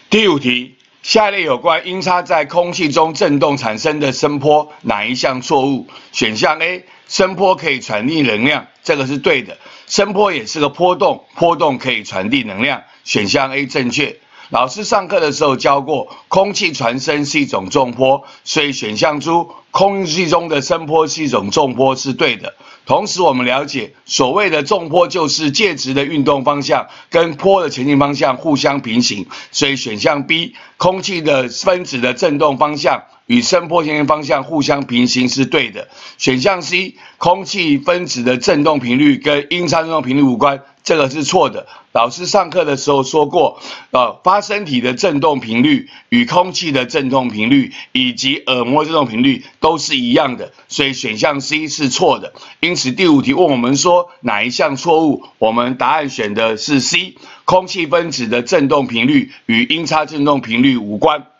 第5题，下列有关音叉在空气中振动产生的声波，哪一项错误？选项 A， 声波可以传递能量，这个是对的。声波也是个波动，波动可以传递能量，选项 A 正确。老师上课的时候教过，空气传声是一种重波，所以选项中空气中的声波是一种重波是对的。同时，我们了解所谓的重波就是介质的运动方向跟波的前进方向互相平行，所以选项 B， 空气的分子的振动方向与声波前进方向互相平行是对的。选项 C， 空气分子的振动频率跟音叉振动频率无关，这个是错的。老师上课的时候说过，发声体的振动频率与空气的振动频率以及耳膜振动频率都是一样的，所以选项 C 是错的。因此第5题问我们说哪一项错误，我们答案选的是 C， 空气分子的振动频率与音叉振动频率无关。